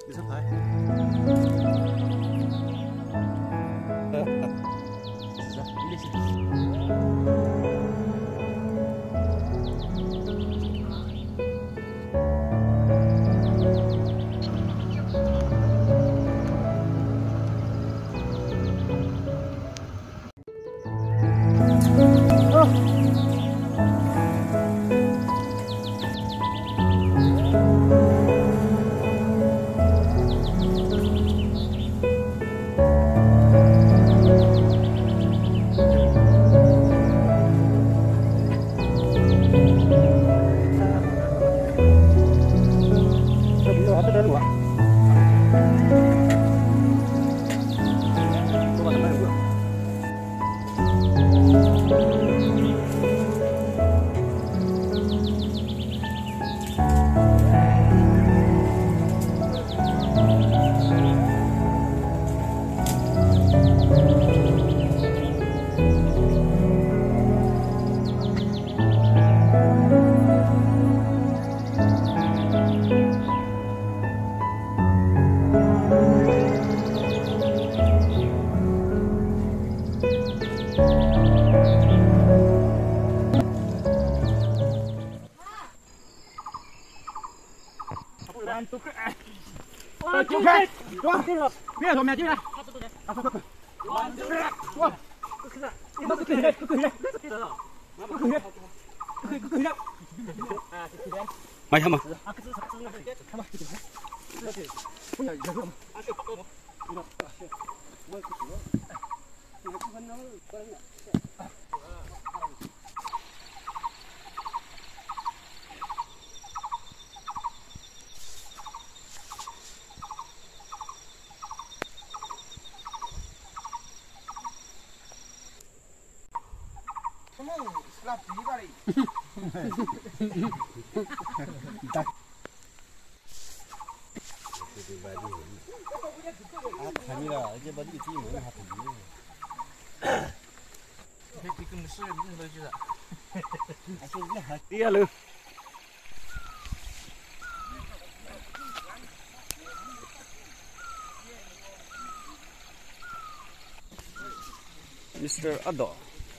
Đi sắp phải. Ra, đi đi. Mày không à? 아니라 이제 뭐 이게 뭐 하던데. 지금 술 먹는 거지다. 뛰어루. Mr. Ado.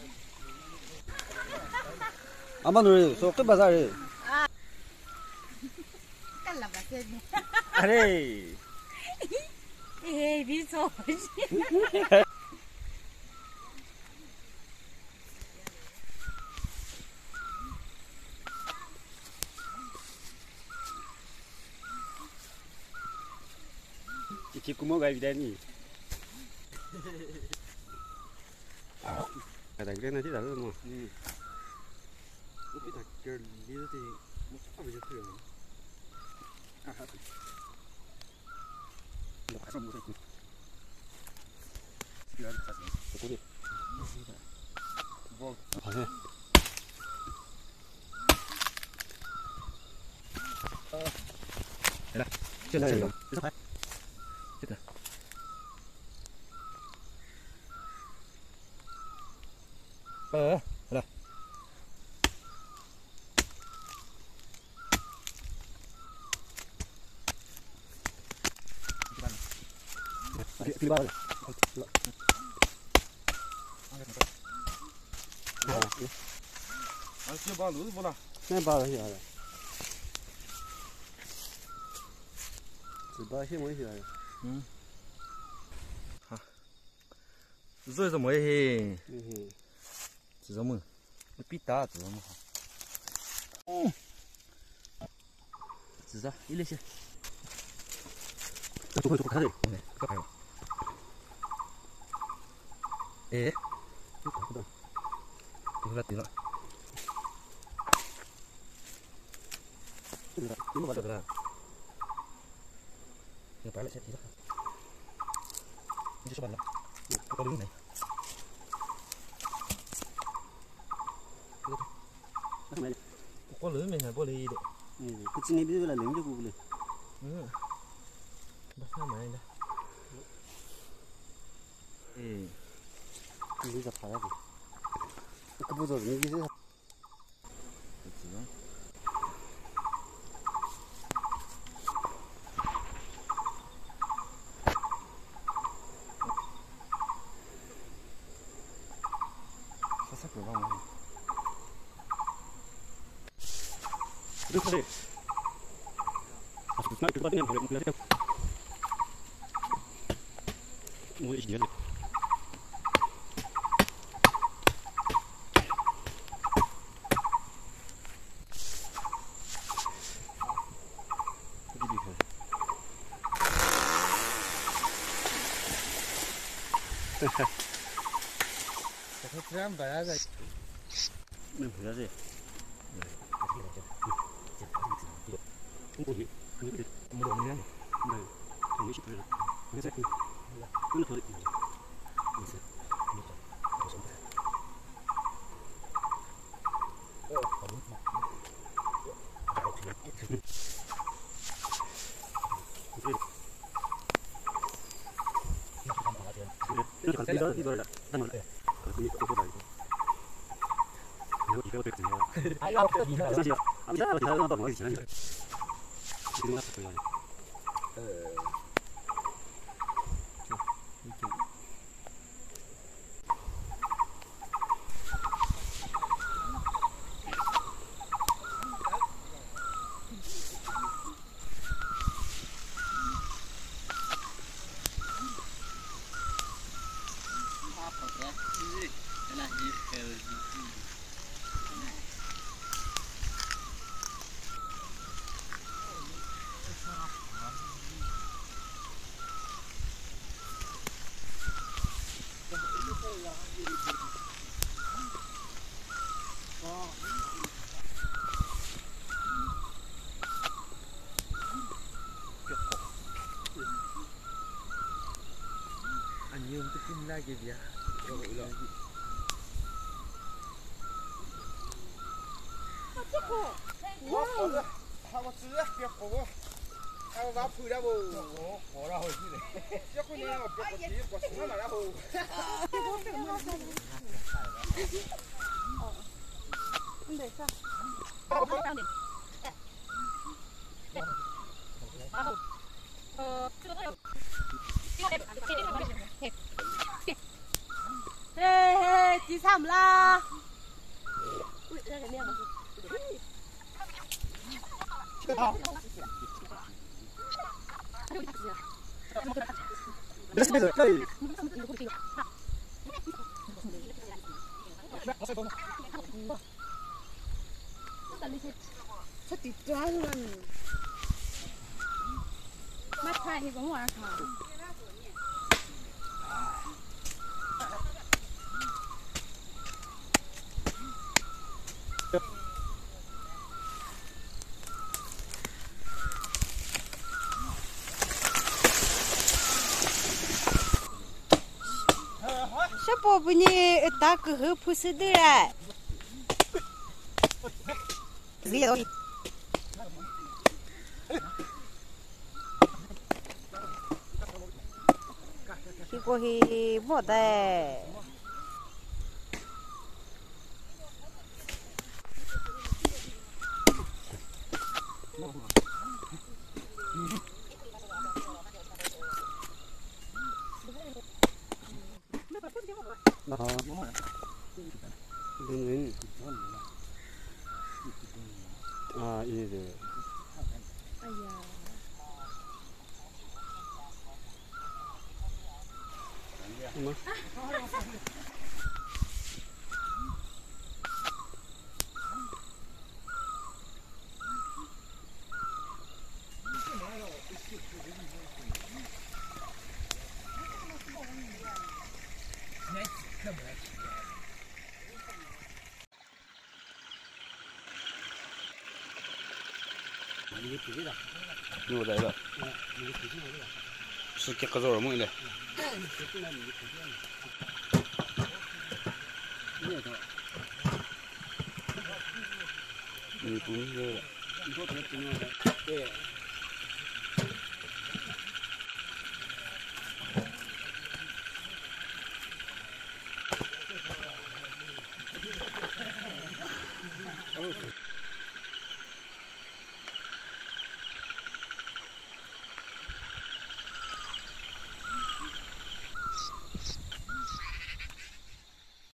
Aman rồi, số cái bazar rồi. Cái là bazar. Aरे. Ví dụ. Chị cũng mua cái gì đây nhỉ? Cái cái này chứ đâu mà. Cái này cái lý do thì một số bây giờ thường. Xong rồi. Cố đi. Vâng. Phải. Đây. Chưa đây rồi. Chết rồi. Đây. Đi ba rồi. Chưa ba lúa vô nào. Này ba rồi rồi. Chỉ ba hết mới rồi. rồi mới he. Chỉ giống mừng. Biết ta chỉ giống mừng. Chỉ ra, đi lên xe. Tôi cái gì? Có phải. Ê. Tiếng là tiếng rồi. Tiếng vào được rồi. Giờ phải lại xe tí đó. Chưa số bàn lắm. Có đứng này. Có lưới mình là có đi được. Cái chuyện này bây giờ là lớn cho cụ này. Bắt sao mà anh đây. 이거 봐야 돼. 그보다 이게 그렇지. 100 그래. 아, 정말 그거 받으면 뭐래? 뭐 이게 그냥 봐야지. 네, 보야지. 뭐지? 뭐 없냐? 네. 정리 싶어요. 그래서 이거 더 있어. 이거라. 단어라. 이거 이거 백지. 아, 이거 이거. 아무튼 다 나도 뭐 있지. 지금 나서 거야. Anh Dương tức kinh lagi dia. 하고 쓰자 뼈고 하고 아프다고 뭐라 하지 뼈고냐 뼈고 뒤고 쓰나 말라고 근데 자 ê chị Sầm la ui đây là mèo thật tuyệt vời luôn mắt thay thì có ngoài hả 셔보분이 딱 그 푸스들아 이거 히 뭐다 이거는 아, 예. 엄마. 이게 두 개다. Nhiều đấy rồi. Sự kết rồi mọi người. Ini pun. 이거 더 뜨는 거. 예.